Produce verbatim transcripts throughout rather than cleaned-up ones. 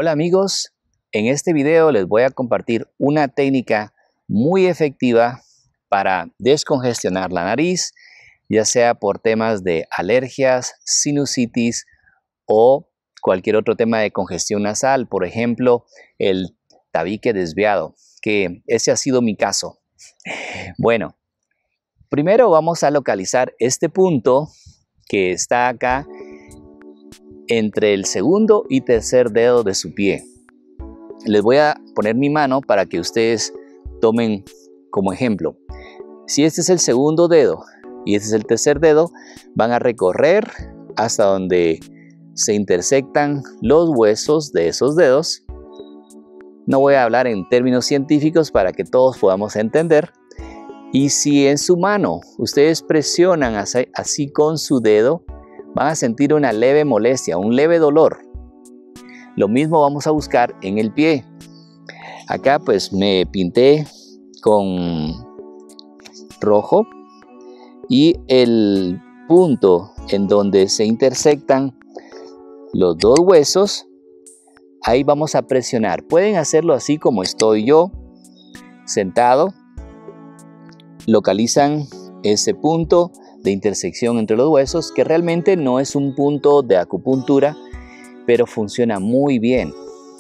Hola amigos, en este video les voy a compartir una técnica muy efectiva para descongestionar la nariz, ya sea por temas de alergias, sinusitis o cualquier otro tema de congestión nasal, por ejemplo, el tabique desviado, que ese ha sido mi caso. Bueno, primero vamos a localizar este punto que está acá entre el segundo y tercer dedo de su pie. Les voy a poner mi mano para que ustedes tomen como ejemplo. Si este es el segundo dedo y este es el tercer dedo, van a recorrer hasta donde se intersectan los huesos de esos dedos. No voy a hablar en términos científicos para que todos podamos entender. Y si en su mano ustedes presionan así, así con su dedo, van a sentir una leve molestia, un leve dolor. Lo mismo vamos a buscar en el pie. Acá pues me pinté con rojo y el punto en donde se intersectan los dos huesos, ahí vamos a presionar. Pueden hacerlo así como estoy yo, sentado. Localizan ese punto de intersección entre los huesos, que realmente no es un punto de acupuntura, pero funciona muy bien.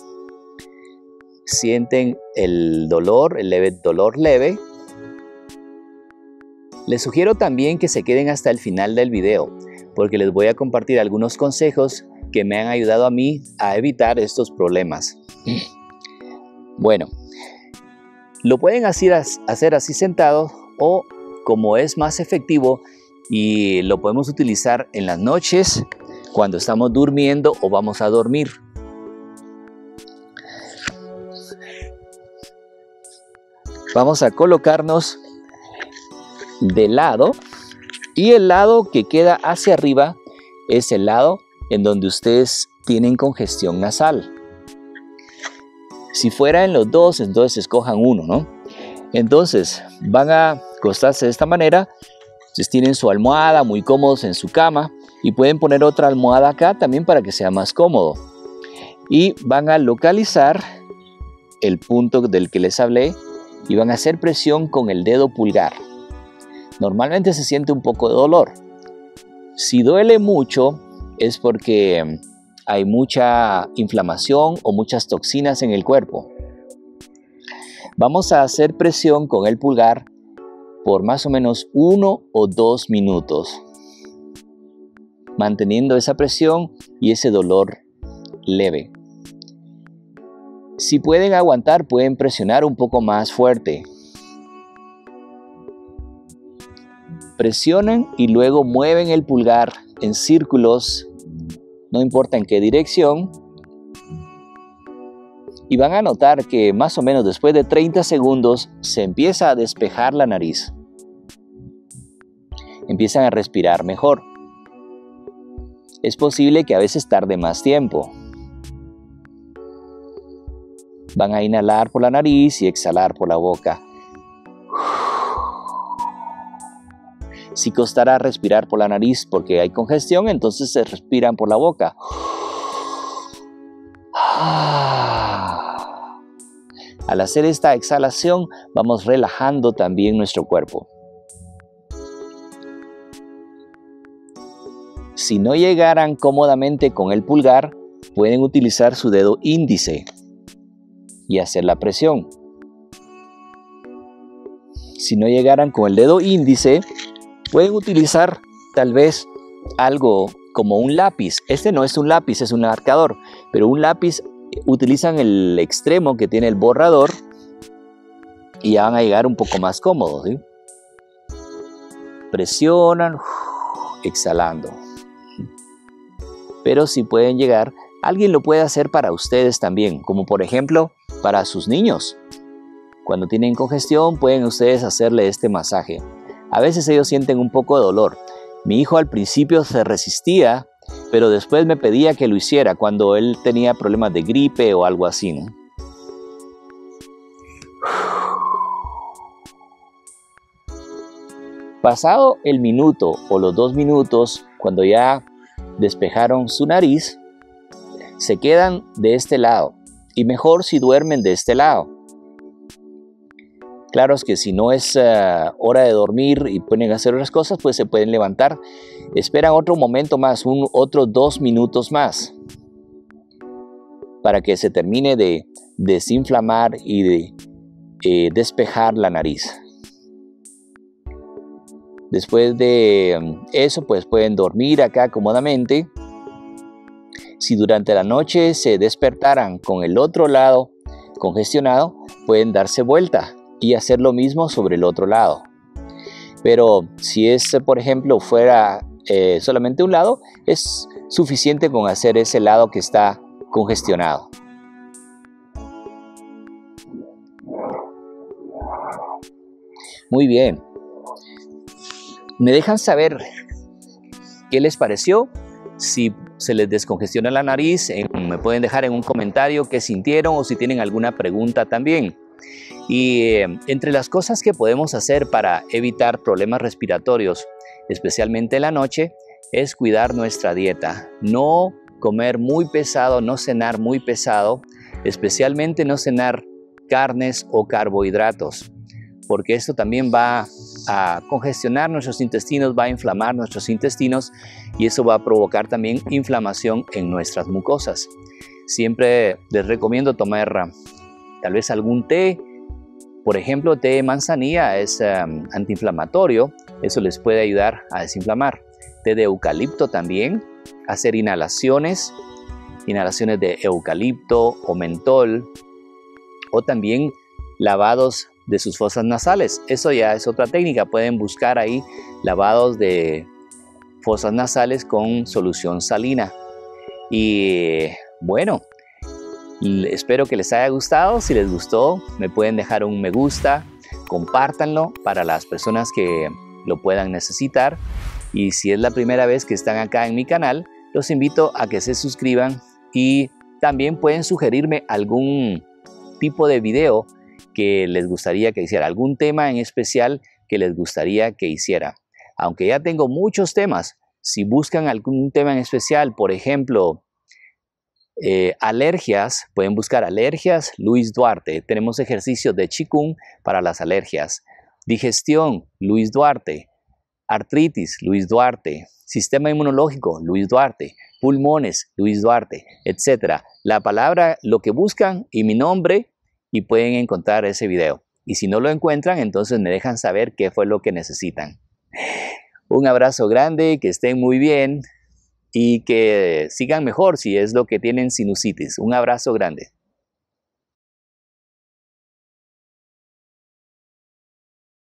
Sienten el dolor, el leve dolor leve. Les sugiero también que se queden hasta el final del video, porque les voy a compartir algunos consejos que me han ayudado a mí a evitar estos problemas. Bueno, lo pueden hacer, hacer así sentado, o como es más efectivo y lo podemos utilizar en las noches cuando estamos durmiendo o vamos a dormir. Vamos a colocarnos de lado y el lado que queda hacia arriba es el lado en donde ustedes tienen congestión nasal. Si fuera en los dos, entonces escojan uno, ¿no? Entonces van a acostarse de esta manera. Ustedes tienen su almohada muy cómodos en su cama y pueden poner otra almohada acá también para que sea más cómodo. Y van a localizar el punto del que les hablé y van a hacer presión con el dedo pulgar. Normalmente se siente un poco de dolor. Si duele mucho es porque hay mucha inflamación o muchas toxinas en el cuerpo. Vamos a hacer presión con el pulgar por más o menos uno o dos minutos, manteniendo esa presión y ese dolor leve. Si pueden aguantar, pueden presionar un poco más fuerte. Presionan y luego mueven el pulgar en círculos, no importa en qué dirección. Y van a notar que más o menos después de treinta segundos se empieza a despejar la nariz. Empiezan a respirar mejor. Es posible que a veces tarde más tiempo. Van a inhalar por la nariz y exhalar por la boca. Si costará respirar por la nariz porque hay congestión, entonces se respiran por la boca. Al hacer esta exhalación, vamos relajando también nuestro cuerpo. Si no llegaran cómodamente con el pulgar, pueden utilizar su dedo índice y hacer la presión. Si no llegaran con el dedo índice, pueden utilizar tal vez algo como un lápiz. Este no es un lápiz, es un marcador, pero un lápiz utilizan el extremo que tiene el borrador y ya van a llegar un poco más cómodos, ¿sí? Presionan, exhalando. Pero si pueden llegar, alguien lo puede hacer para ustedes también, como por ejemplo para sus niños. Cuando tienen congestión pueden ustedes hacerle este masaje. A veces ellos sienten un poco de dolor. Mi hijo al principio se resistía, pero después me pedía que lo hiciera cuando él tenía problemas de gripe o algo así, ¿no? Pasado el minuto o los dos minutos, cuando ya despejaron su nariz, se quedan de este lado y mejor si duermen de este lado. Claro es que si no es uh, hora de dormir y pueden hacer otras cosas, pues se pueden levantar. Esperan otro momento más, un, otros dos minutos más, para que se termine de desinflamar y de eh, despejar la nariz. Después de eso, pues pueden dormir acá cómodamente. Si durante la noche se despertaran con el otro lado congestionado, pueden darse vuelta y hacer lo mismo sobre el otro lado. Pero si es, por ejemplo, fuera eh, solamente un lado, es suficiente con hacer ese lado que está congestionado. Muy bien. ¿Me dejan saber qué les pareció? Si se les descongestiona la nariz, eh, me pueden dejar en un comentario qué sintieron o si tienen alguna pregunta también. Y eh, entre las cosas que podemos hacer para evitar problemas respiratorios, especialmente en la noche, es cuidar nuestra dieta. No comer muy pesado, no cenar muy pesado, especialmente no cenar carnes o carbohidratos, porque esto también va a congestionar nuestros intestinos, va a inflamar nuestros intestinos y eso va a provocar también inflamación en nuestras mucosas. Siempre les recomiendo tomar tal vez algún té. Por ejemplo, té de manzanilla es um, antiinflamatorio, eso les puede ayudar a desinflamar. Té de eucalipto también, hacer inhalaciones, inhalaciones de eucalipto o mentol, o también lavados de sus fosas nasales. Eso ya es otra técnica, pueden buscar ahí lavados de fosas nasales con solución salina. Y bueno, espero que les haya gustado. Si les gustó, me pueden dejar un me gusta, compártanlo para las personas que lo puedan necesitar. Y si es la primera vez que están acá en mi canal, los invito a que se suscriban y también pueden sugerirme algún tipo de video que les gustaría que hiciera, algún tema en especial que les gustaría que hiciera. Aunque ya tengo muchos temas, si buscan algún tema en especial, por ejemplo, Eh, alergias, pueden buscar alergias Luis Duarte. Tenemos ejercicios de Qigong para las alergias. Digestión, Luis Duarte. Artritis, Luis Duarte. Sistema inmunológico, Luis Duarte. Pulmones, Luis Duarte, etcétera. La palabra, lo que buscan y mi nombre y pueden encontrar ese video. Y si no lo encuentran, entonces me dejan saber qué fue lo que necesitan. Un abrazo grande, que estén muy bien y que sigan mejor si es lo que tienen sinusitis. Un abrazo grande.